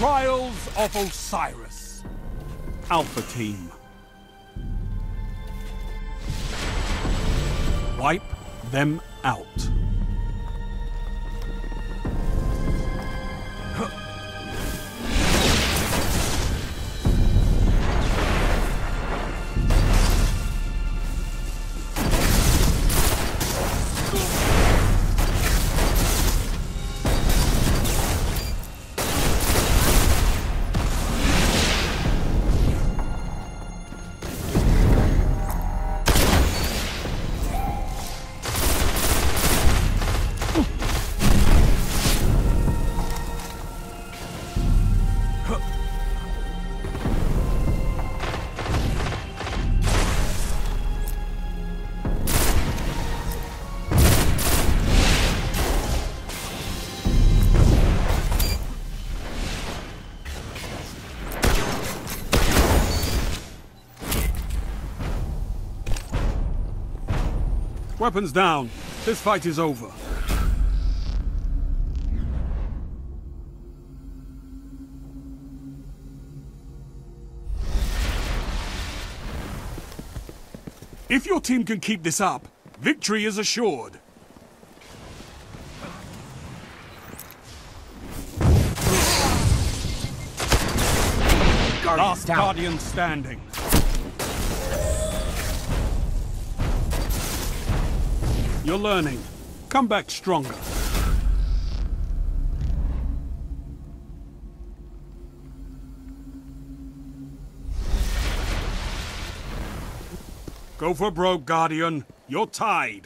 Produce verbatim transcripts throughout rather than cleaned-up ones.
trials of Osiris. Alpha Team. Wipe them out. Weapons down. This fight is over. If your team can keep this up, victory is assured. Last down. Guardian standing. You're learning. Come back stronger. Go for broke, Guardian. You're tied.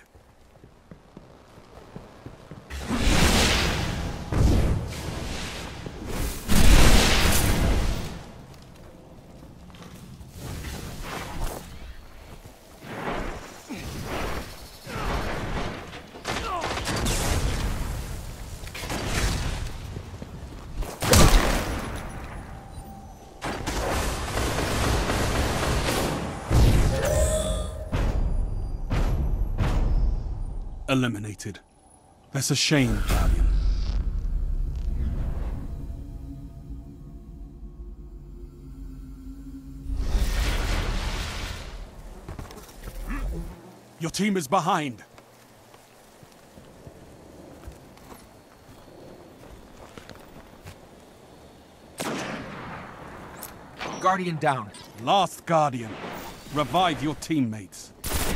Eliminated. That's a shame, Guardian. Your team is behind. Guardian down. Last Guardian. Revive your teammates.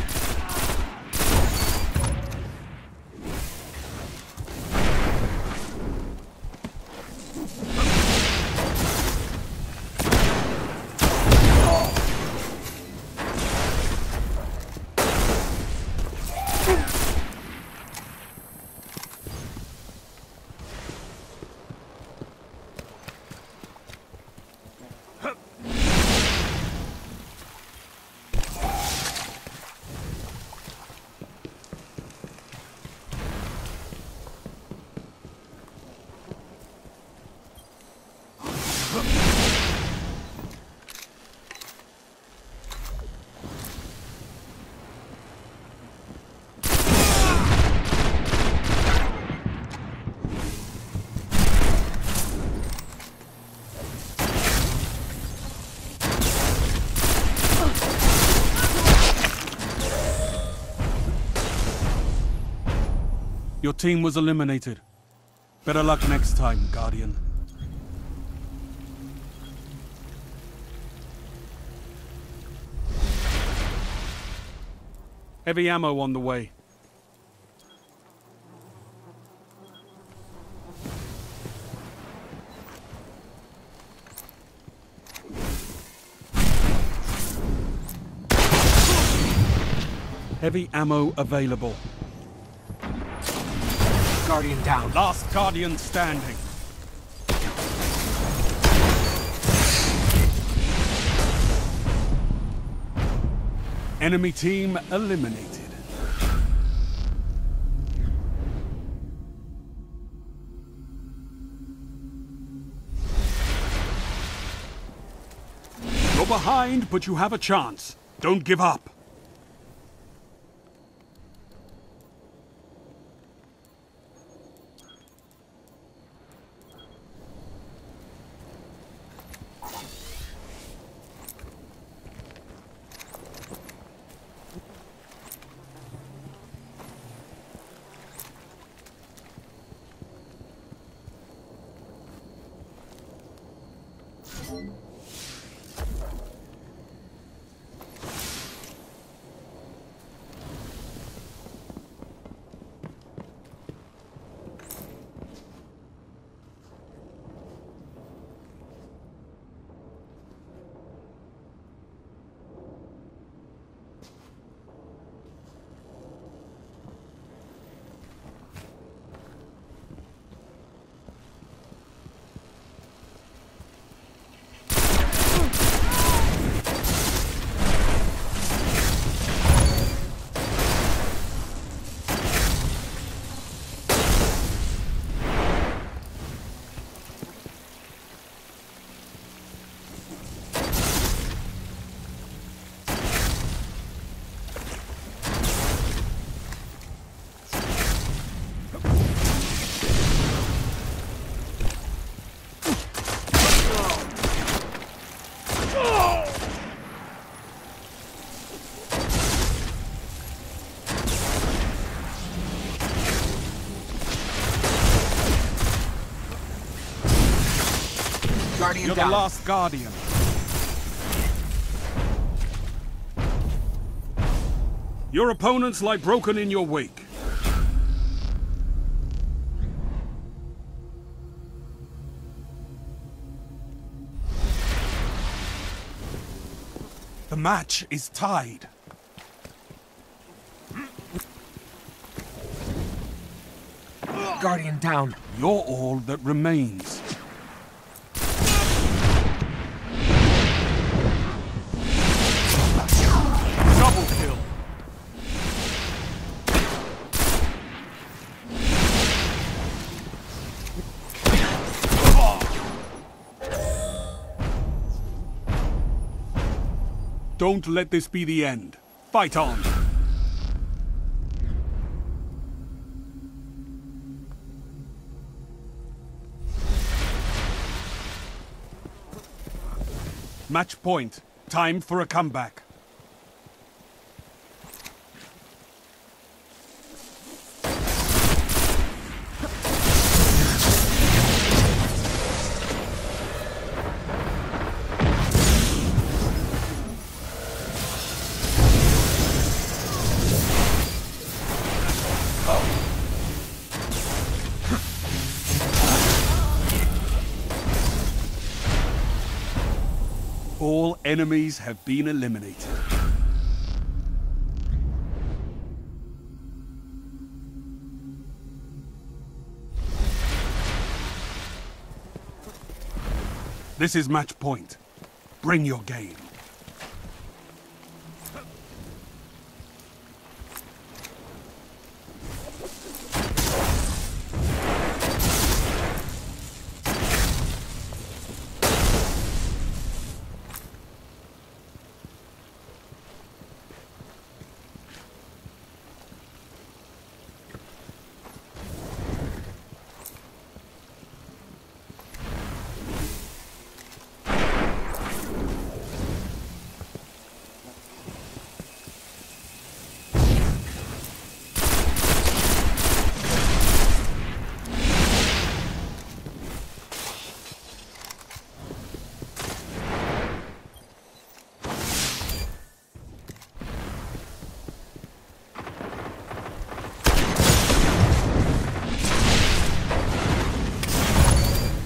Your team was eliminated. Better luck next time, Guardian. Heavy ammo on the way. Heavy ammo available. Guardian down. Last Guardian standing. Enemy team eliminated. You're behind, but you have a chance. Don't give up. Guardian You're down. the last Guardian. Your opponents lie broken in your wake. The match is tied. Guardian down. You're all that remains. Double kill. Don't let this be the end. Fight on. Match point. Time for a comeback. All enemies have been eliminated. This is match point. Bring your game.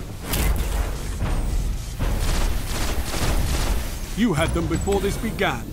You had them before this began.